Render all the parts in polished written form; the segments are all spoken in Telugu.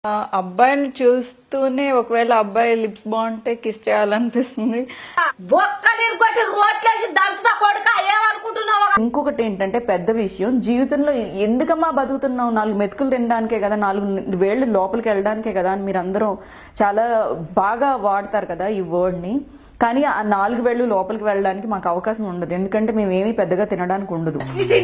అబ్బాయిని చూస్తూనే ఒకవేళ అబ్బాయి లిప్స్ బాగుంటే కిస్ చేయాలనిపిస్తుంది. ఇంకొకటి ఏంటంటే పెద్ద విషయం, జీవితంలో ఎందుకమ్మా బతుకుతున్నావు, 4 మెతుకులు తినడానికే కదా, 4 వేళ్ళు లోపలికి వెళ్ళడానికే కదా అని మీరు అందరూ చాలా బాగా వాడతారు కదా ఈ వర్డ్ ని. కానీ ఆ 4 వేళ్ళు లోపలికి వెళ్ళడానికి మాకు అవకాశం ఉండదు, ఎందుకంటే మేమేమీ పెద్దగా తినడానికి ఉండదు.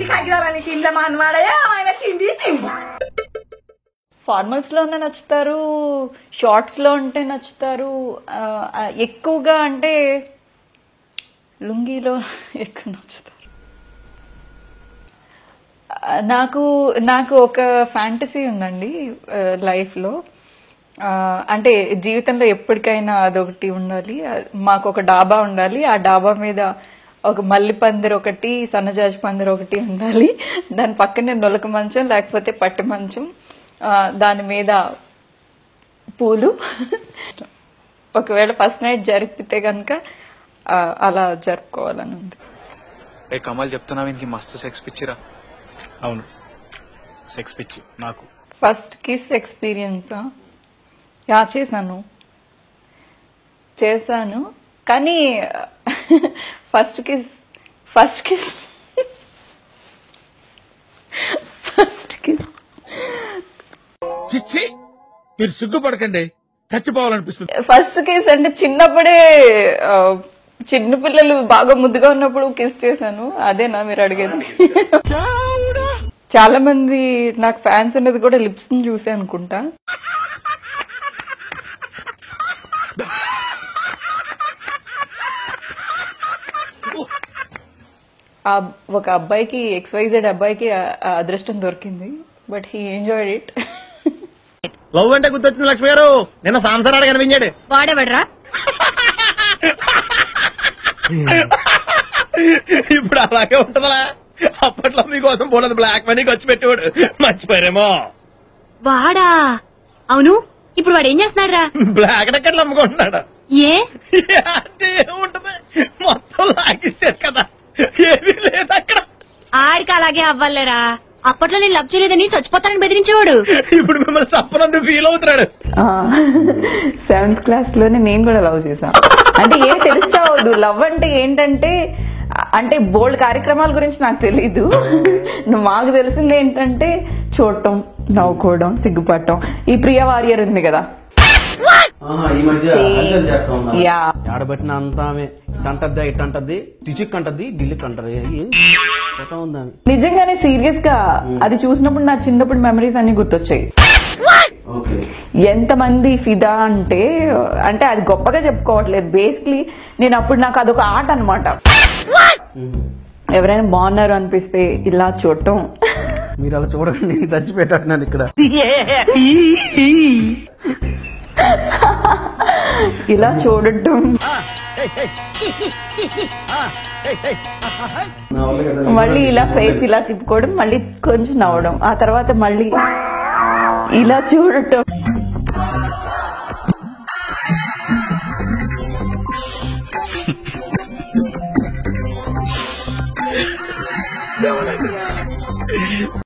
ఫార్మల్స్ లోనే నచ్చుతారు, షార్ట్స్ లో ఉంటే నచ్చుతారు, ఎక్కువగా అంటే లుంగీలో ఎక్కువ నచ్చుతారు. నాకు ఒక ఫ్యాంటసీ ఉందండి లైఫ్లో, అంటే జీవితంలో ఎప్పటికైనా అదొకటి ఉండాలి. మాకు ఒక డాబా ఉండాలి, ఆ డాబా మీద ఒక మల్లి పందిరి ఒకటి, సన్నజాజి పందిరి ఒకటి ఉండాలి, దాని పక్కనే నొలక మంచం లేకపోతే పట్టి మంచం, దాని మీద పూలు. ఒకవేళ ఫస్ట్ నైట్ జరిపితే కనుక అలా జరుపుకోవాలని ఉంది. కమల్ చెప్తున్నా వీనికి మస్తు సెక్స్ పిచ్చిరా. అవును, సెక్స్ పిచ్చి నాకు. ఫస్ట్ కిస్ ఎక్స్పీరియన్స్ చేశాను కానీ ఫస్ట్ కిస్ చిచ్చి, మీరు సిగ్గుపడకండి, చచ్చిపోవాలనిపిస్తుంది. ఫస్ట్ కిస్ అంటే చిన్నప్పుడే, చిన్న పిల్లలు బాగా ముద్దుగా ఉన్నప్పుడు కిస్ చేశాను. అదేనా మీరు అడిగేది? చాలా మంది నాకు ఫ్యాన్స్ ఉన్నది కూడా లిప్స్ ని చూసే అనుకుంటా. ఒక అబ్బాయికి, XYZ అబ్బాయికి అదృష్టం దొరికింది, but he enjoyed it. Love అంటే గుర్తొచ్చింది లక్ష్మి గారు, నిన్న సాంసరాడు కనిపించాడు. వాడేవాడ్రా? ఇప్పుడు అలాగే ఉంటదా? అప్పట్లో మీకోసం పోలేదు బ్లాక్ మనీ ఖర్చు పెట్టేవాడు, మర్చిపోయారేమో. వాడా? అవును, ఇప్పుడు వాడు ఏం చేస్తున్నాడు రా? బ్లాక్ టికెట్లు అమ్ముకుంటున్నాడు. ఏ అంటే ఏముంటది, మొత్తం లాగేశారు కదా, ఏమీ లేదు అక్కడ. ఆడికి అలాగే అవ్వాలేరా, అప్పట్లో నేను లవ్ చేయలేదని చచ్చిపోతానని బెదిరించేవాడు. ఇప్పుడు మిమ్మల్ని చప్పనందుకు ఫీల్ అవుతున్నాడు. 7th క్లాస్ లోనే నేను కూడా లవ్ చేశాను. అంటే ఏం తెలుసుకోవద్దు, లవ్ అంటే ఏంటంటే, అంటే బోల్డ్ కార్యక్రమాల గురించి నాకు తెలీదు. మాకు తెలిసింది ఏంటంటే చూడటం, నవ్వుకోవడం, సిగ్గుపడటం. ఈ ప్రియ వారియర్ ఉంది కదా, ఆడబట్టిన అంతా ఇటంటద్ది ఇటంటద్ది టిచిక్ అంటది ఢిల్లీకి అంటారు. నిజంగానే సీరియస్ గా అది చూసినప్పుడు నా చిన్నప్పుడు మెమరీస్ అన్ని గుర్తొచ్చాయి. ఎంతమంది ఫిదా అంటే అది గొప్పగా చెప్పుకోవట్లేదు, బేసిక్లీ నేను అప్పుడు నాకు అదొక ఆట అనమాట. ఎవరైనా బాగున్నారు అనిపిస్తే ఇలా చూడటం. మీరు అలా చూడండి, చచ్చిపెట్టాను ఇక్కడ. ఇలా చూడటం, మళ్ళీ ఇలా ఫేస్ ఇలా తిప్పుకోవడం, మళ్ళీ కొంచెం నవ్వడం, ఆ తర్వాత మళ్ళీ ఇలా చూడటం.